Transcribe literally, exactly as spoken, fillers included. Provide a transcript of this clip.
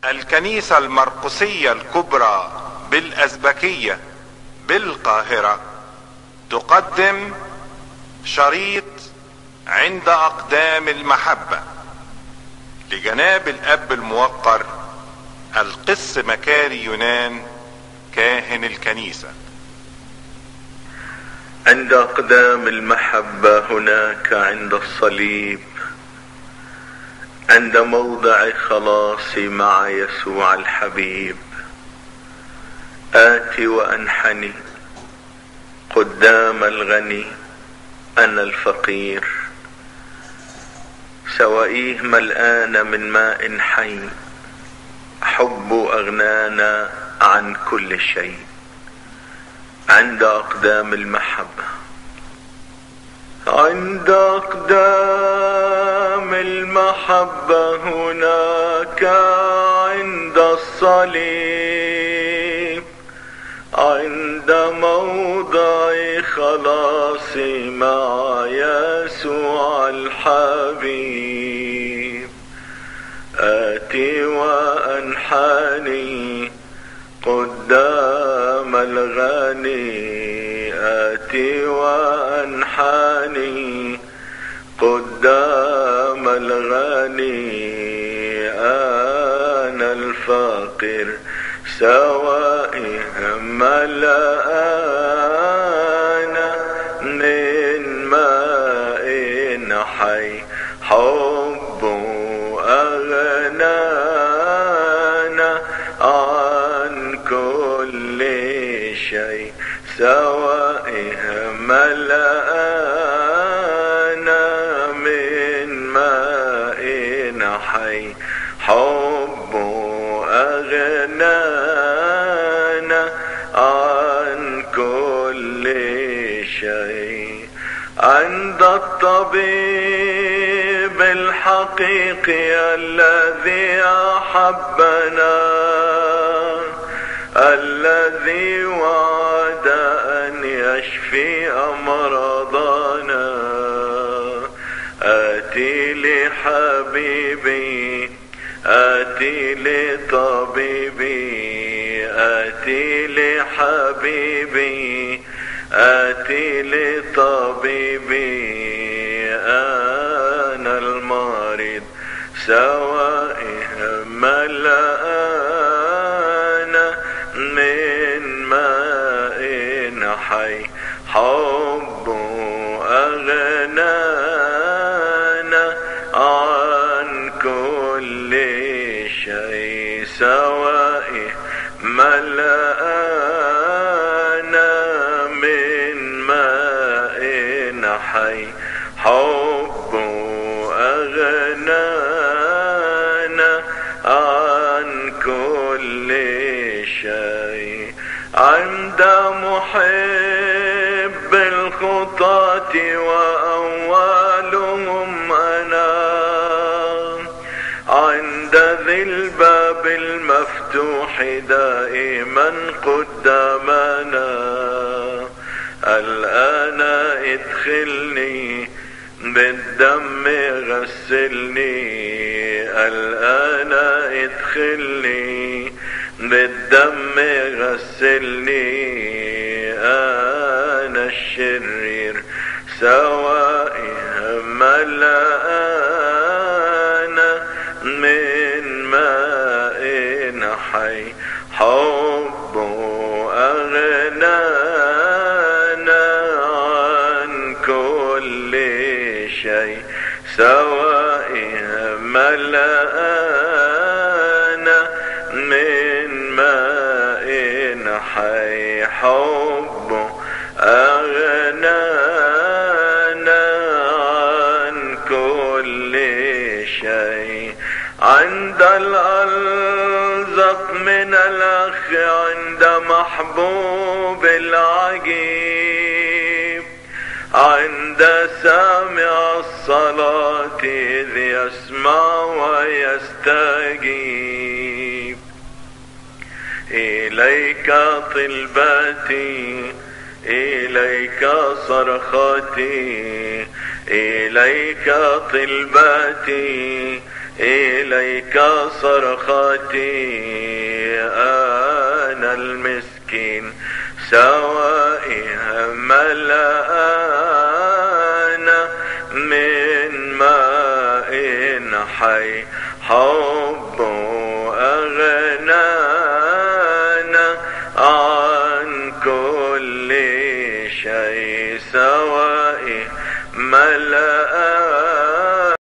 الكنيسة المرقسية الكبرى بالأزبكية بالقاهرة تقدم شريط عند أقدام المحبة لجناب الأب الموقر القس مكاري يونان كاهن الكنيسة. عند أقدام المحبة هناك عند الصليب، عند موضع خلاصي مع يسوع الحبيب، آتي وأنحني قدام الغني أنا الفقير، سوائيه ملآن من ماء حي، حب أغنانا عن كل شيء. عند أقدام المحبة، عند أقدام المحبة هناك عند الصليب، عند موضع خلاصي مع يسوع الحبيب، آتي وأنحني قدام الغني، آتي وأنحني قدام الغني، أنا الفقير سوائه ملآن من ماء حي، حب أغنانا عن كل شيء، سوائه ملآن من ماء حي، حب أغنانا عن كل شيء. عند الطبيب الحقيقي الذي أحبنا، الذي وعد أن يشفي أمراضنا، آتي لحبيبي، آتي لطبيبي، آتي لحبيبي، آتي لطبيبي، أنا المريض سوائه ملآن من ماء حي، حب أغنانا عن كل شيء، سوائه ملآن من ماء حي، حب أغنانا عن كل شيء. عند محب الخطاة وأولهم أنا، عند ذي الباب المفتوح دائما قدامنا، الآن ادخلني بالدم غسلني، الآن ادخلني بالدم غسلني، أنا الشرير سوائه ملآن من ماء حي، حب أغنانا عن كل شيء، سوائه ملآن من ماء حي، حب أغنانا عن كل شيء. عند الألزق من الأخ، عند محبوب العجيب، عند سامع الصلاة إذ يسمع ويستجيب، إليك طلبتي، إليك صرختي، إليك طلبتي، إليك صرختي أنا المسكين، سوائها ملأنا من ماء حي، حب أغنانا عن كل شيء، سوائه ملأنا